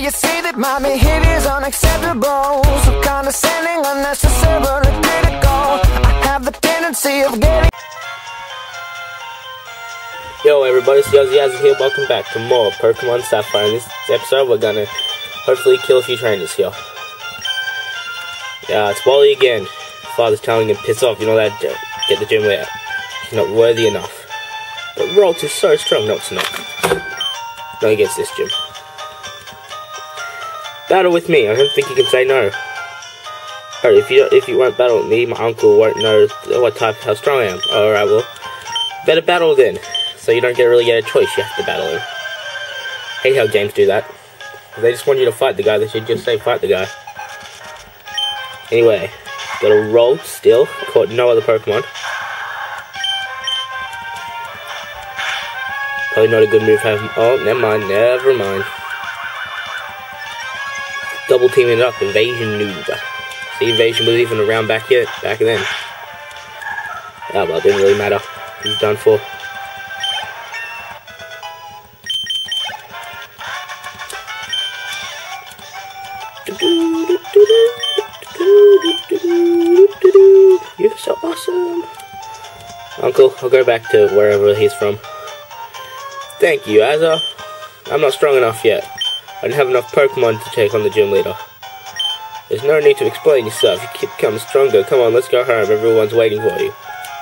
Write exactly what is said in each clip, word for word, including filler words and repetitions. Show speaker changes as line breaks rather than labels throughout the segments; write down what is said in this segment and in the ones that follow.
you see that my behavior's unacceptable, so condescending, unnecessarily critical. I have the tendency of getting...
Yo everybody, it's Yozzy Yazzy here, welcome back to more Pokemon Sapphire. In this episode we're gonna hopefully kill a few trainers here. Yeah, it's Wally again. Father's telling him, piss off, you know that, get the gym leader. He's not worthy enough. But Rolt is so strong. No, it's not. Not against this gym. Battle with me. I don't think you can say no. Alright, if you if you won't battle with me, my uncle won't know what type, how strong I am. Alright, well, better battle then. So you don't get really get a choice. You have to battle him. Hate how games do that. They just want you to fight the guy. They should just say fight the guy. Anyway, got a Rolt still. Caught no other Pokemon. Probably not a good move. Have oh, never mind, never mind. Double teaming it up, evasion noob. See, evasion was even around back yet, back then. Oh well, it didn't really matter. He's done for. You're so awesome, Uncle. I'll go back to wherever he's from. Thank you, Azza. I'm not strong enough yet. I don't have enough Pokemon to take on the gym leader. There's no need to explain yourself. You keep becoming stronger. Come on, let's go home. Everyone's waiting for you.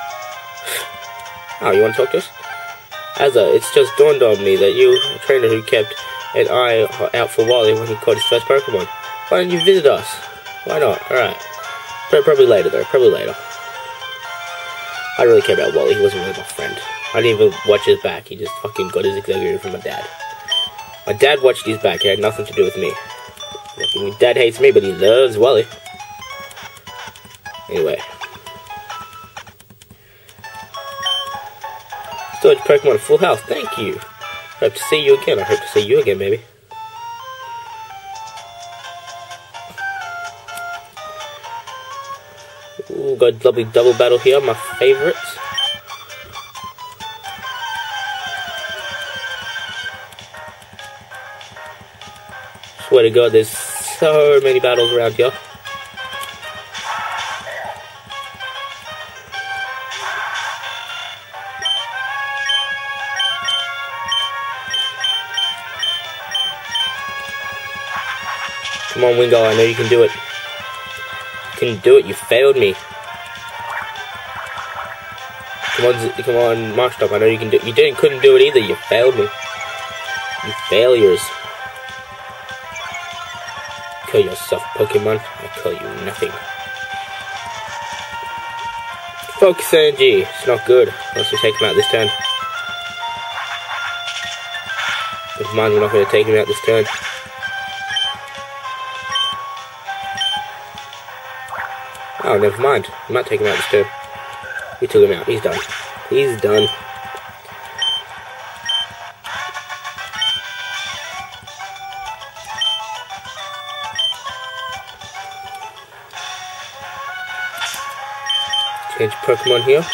Oh, you want to talk to us? Azza, it's just dawned on me that you, a trainer who kept an eye out for Wally when he caught his first Pokemon. Why don't you visit us? Why not? Alright. Probably later, though. Probably later. I don't really care about Wally. He wasn't really my friend. I didn't even watch his back. He just fucking got his executive from my dad. My dad watched his back. It had nothing to do with me. My dad hates me, but he loves Wally. Anyway. Storage Pokemon full health. Thank you. Hope to see you again. I hope to see you again, baby. Ooh, got a lovely double battle here. My favourites. Swear to God, there's so many battles around here. Come on, Wingo, I know you can do it. You can do it, you failed me. Come on, come on, Marshtomp, I know you can do it. You didn't, couldn't do it either, you failed me. You failures. Kill yourself, Pokemon. I call you nothing. Focus energy. It's not good. Unless we take him out this turn. Never mind, we're not going to take him out this turn. Oh, never mind. We might take him out this turn. We took him out. He's done. He's done. Change Pokemon here.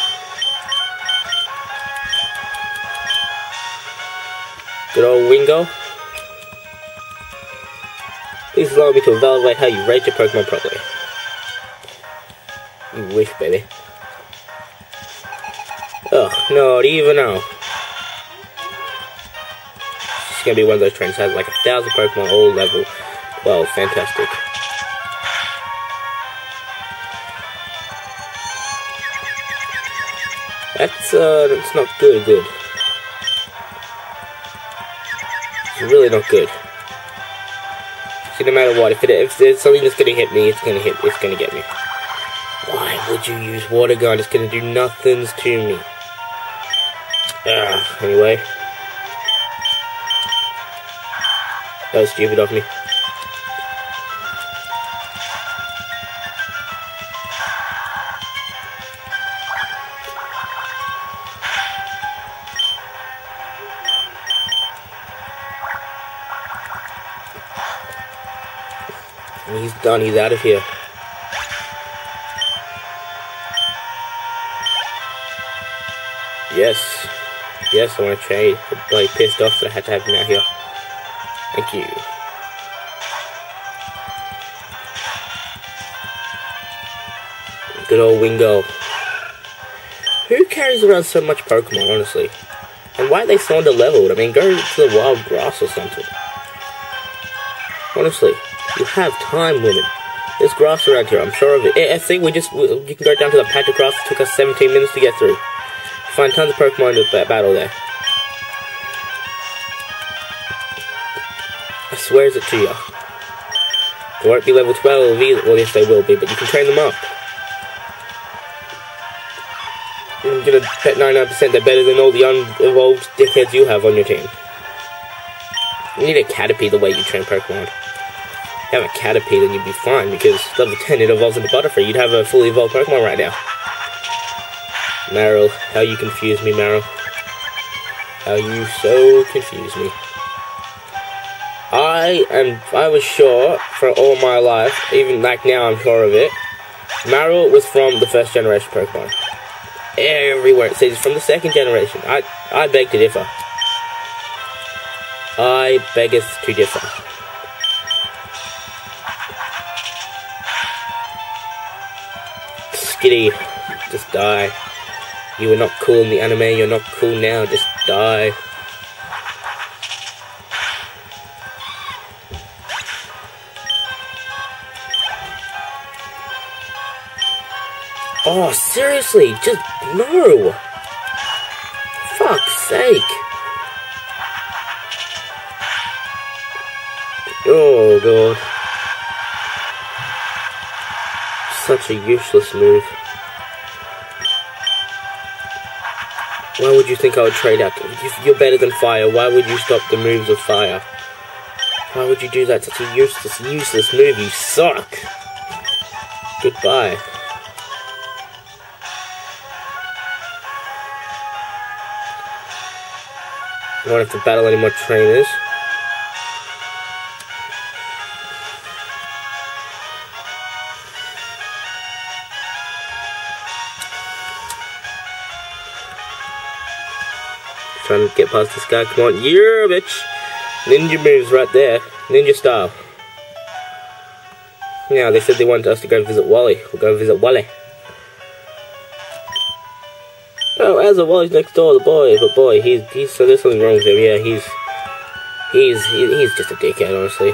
Good old Wingo. Please allow me to evaluate how you rate your Pokemon properly. You wish, baby. Ugh, not even now. It's gonna be one of those trainers that has like a thousand Pokemon all level twelve. Fantastic. That's, uh, that's not good, good. It's really not good. See, no matter what, if, it, if there's something that's gonna hit me, it's gonna hit, it's gonna get me. Why would you use Water Gun? It's gonna do nothing to me. Ugh, anyway. That was stupid of me. He's done, he's out of here. Yes. Yes, I want to trade. I'm like pissed off that I had to have him out here. Thank you. Good old Wingo. Who carries around so much Pokemon, honestly? And why are they so under-leveled? I mean, go to the wild grass or something. Honestly, you have time, women. There's grass around here, I'm sure of it. I think we just, we, you can go down to the patch of grass. It took us seventeen minutes to get through. Find tons of Pokemon in the battle there. I swears it to you. They won't be level twelve either. Well, yes, they will be, but you can train them up. I'm gonna bet ninety-nine percent they're better than all the unevolved dickheads you have on your team. You need a Caterpie the way you train Pokemon. If you have a Caterpie, then you'd be fine, because level ten it evolves into Butterfree. You'd have a fully evolved Pokemon right now. Meryl, how you confuse me, Meryl. How you so confuse me. I am, I was sure for all my life, even like now I'm sure of it, Meryl was from the first generation Pokemon. Everywhere it says it's from the second generation. I, I beg to differ. I beggeth to differ. Skitty, just die. You were not cool in the anime, you're not cool now, just die. Oh, seriously, just no. Fuck's sake. Oh, God. Such a useless move. Why would you think I would trade out? If you're better than fire, why would you stop the moves of fire? Why would you do that? Such a useless, useless move. You suck. Goodbye. I don't have to battle any more trainers. Trying to get past this guy. Come on. Yeah, bitch. Ninja moves right there. Ninja style. Now, they said they wanted us to go visit Wally. We'll go visit Wally. Oh, as a Wally's next door, the boy, but boy, he's, he's, so there's something wrong with him, yeah, he's, he's, he, he's just a dickhead, honestly.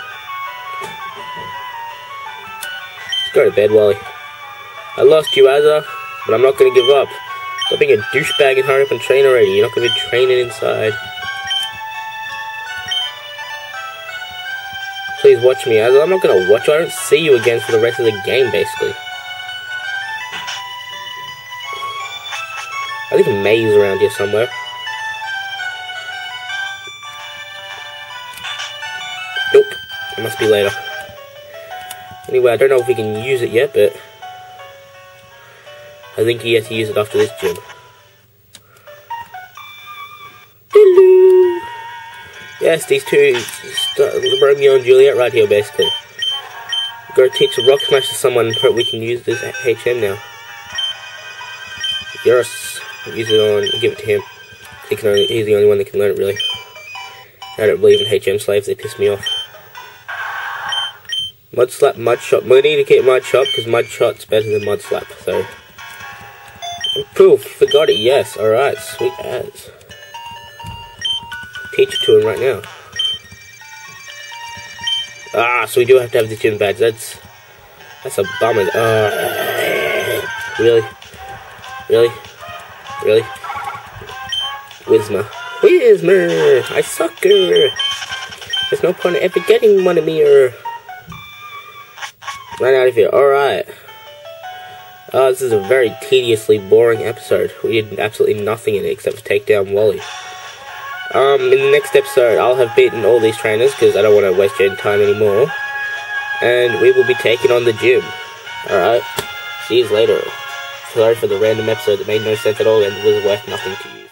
Let's go to bed, Wally. I lost you, Azza, but I'm not gonna give up. Stop being a douchebag and hurry up and train already, you're not gonna be training inside. Please watch me, Azza, I'm not gonna watch you, I don't see you again for the rest of the game, basically. I think a maze around here somewhere. Nope. It must be later. Anyway, I don't know if we can use it yet, but I think he has to use it after this gym. Yes, these two, Romeo and Juliet right here, basically. Go teach a rock smash to someone, but we can use this H M now. Yes. Use it on, give it to him. He can only, he's the only one that can learn it, really. I don't believe in H M slaves, they piss me off. Mud Slap, Mud Shot. We need to get Mud Shot, because Mud Shot's better than Mud Slap, so. Proof, forgot it, yes, alright, sweet as. Teach it to him right now. Ah, so we do have to have the gym badge, that's. That's a bummer. Uh, really? Really? Really? Whisma. Whisma! I sucker! There's no point in ever getting one of me or... Right out of here. Alright. Uh, this is a very tediously boring episode. We did absolutely nothing in it except for take down Wally. Um, in the next episode, I'll have beaten all these trainers because I don't want to waste your time anymore. And we will be taking on the gym. Alright. See you later. Sorry for the random episode that made no sense at all and was worth nothing to you.